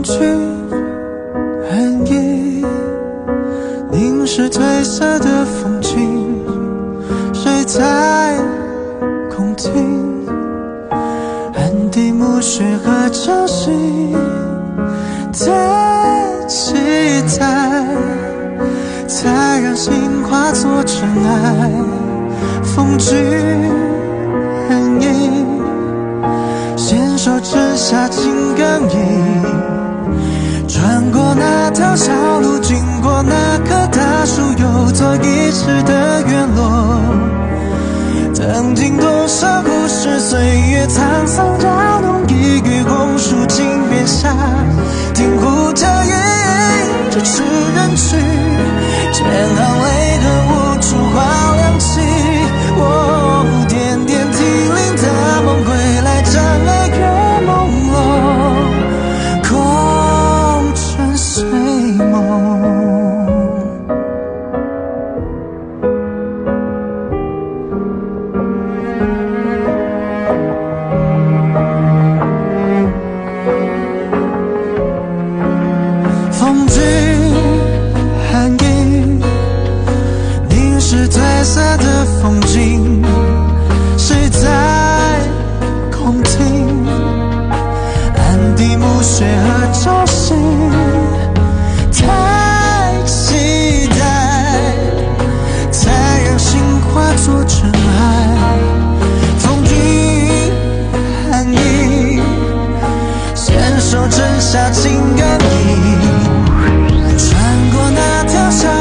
君寒意，凝视褪色的风景，谁在空听？暗地暮雪和潮汐的期待，才让心化作尘埃。风君寒意，牵手之下情感意，穿过那条小路，经过那棵大树，有座遗失的院落。曾经多少故事，岁月沧桑扰动，一语红树井边下，听呼叫夜这痴人去，千行为何无处话亮起？我点点涕零的梦归来，斩了月朦胧，空枕睡梦。风君寒意，凝视褪色的风景，谁在空听？暗地暮雪和潮汐，太期待，才让心化作尘埃。风君寒意，牵手枕下情感意，穿过那条小